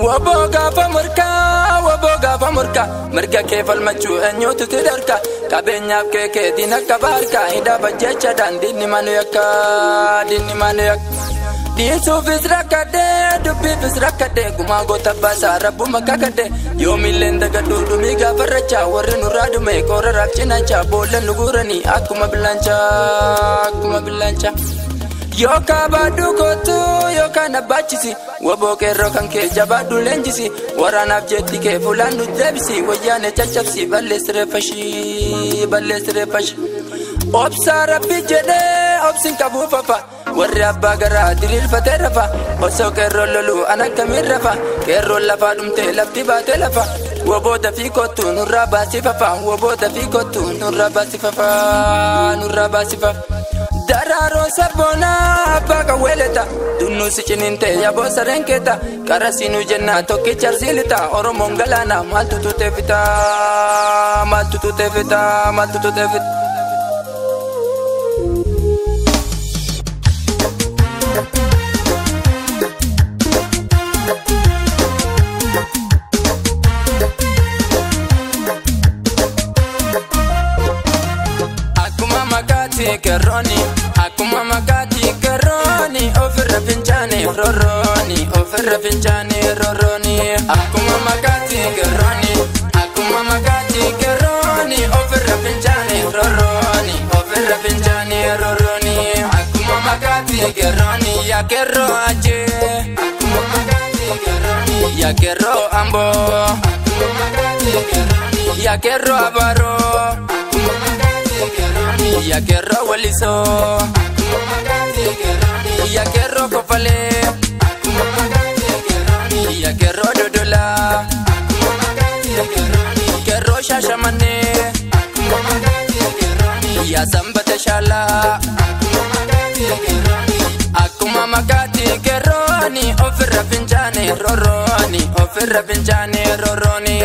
Waboga fa murka Merga ke falmachu enyotu tidarka Kabenya ke dina kabarka Ida bajecha dan dinni manu yakka Disu fisrakade dubbi fisrakade Gumago tabasa rabbu makakade Yomilenda gadudu miga faracha Warri nuradu me kora rakchinacha Bola nugurani akuma bilancha Yoka badu kotu yoka nabachisi Waboke rokan ke jabadu lenjisi Waranaf jeti ke fulanu debisi Wajane chachapsi balesre fashi Obsa rabbi jede obsin kabu fafa Warri abba gara dilil fate rafa Oso kerro lolu anakamir rafa Kerro lafa dumte lafti bate lafa Waboda fi kotu nurra basi fafa Waboda fi kotu nurra basi fafa Dararo sabona baka weleta Dunu sichininte yabo sarenketa Karasinu jenna toki charsilita Oro mongalana maltutu tefita Akuma magati keroni Ofirra finchani roroni Akuma magati keroni Ofirra finchani roroni Akuma magati keroni Ya kerro aje Akuma magati keroni Ya kerro ambo Akuma magati keroni Ya kerro abaro Akuma magati keroni Ya kerro waliso Akuma magati keroni Ya kerro kofale Akuma magati keroni Ya kerro dodola Akuma magati keroni Kerro shashamane Akuma magati keroni Ya sambata shala Akuma magati keroni Akuma magati keroni Ofirra finchani roroni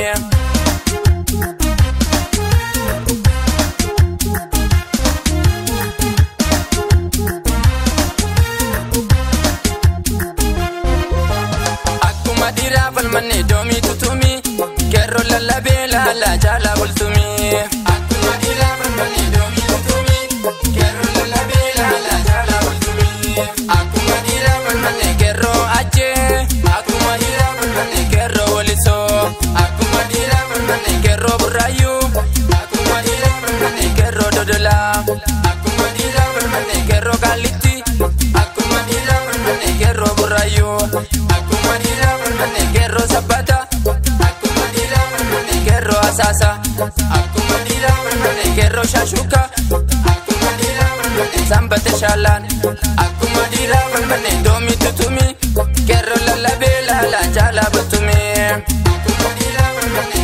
Falmane domi tutumi Kerro lalabe la jala bultumi Akuma dira falmane domi tutumi Kerro lalabe la jala bultumi Akuma dira falmane kerro aje Akuma dira falmane kerro waliso Akuma dira falmane kerro burayu Akuma dira falmane kerro dodola Akuma dira falmane kerro kaliti Akuma dira falmane kerro burayu Akuma dira falmane kerro sabata Akuma dira falmane kerro asasa Akuma dira falmane kerro shashuka Akuma dira falmane sambate shalan Akuma dira falmane domi tutumi Kerro lalabe la jala butumi Akuma dira falmane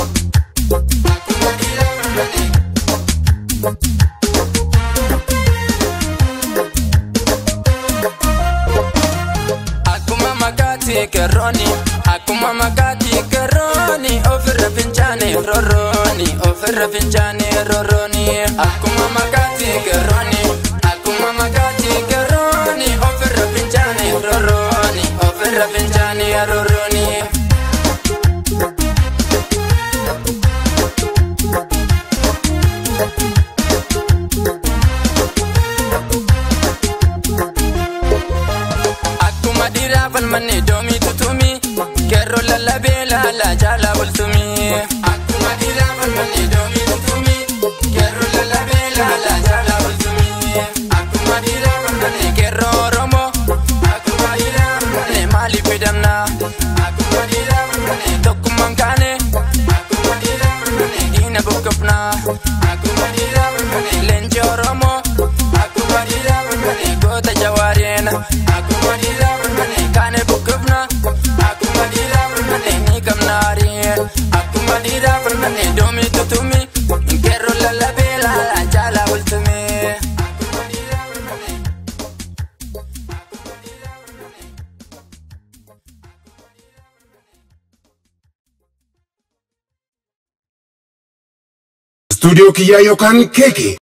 Akuma magati keroni Ofirra finchani roroni Akuma magati keroni Ofirra finchani roroni Akuma dira falmane domi tutumi Kerro lalabe la jala bultumi Akuma dira falmane domi tutumi Kerro lalabe la jala bultumi Akuma dira falmane kerro romo Akuma dira falmane mali pidamna Akuma dira falmane tokkumman kane Akuma dira falmane dina bukapna Akuma dira falmane lenjo romo Akuma dira falmane gota jawarena Akuma dira falmane kane bukapna Akuma dira falmane nikamnari Akuma dira falmane domi tutumi Kerro lalabe la jala bultumi Akuma dira falmane Studio Kiyayokan Keke.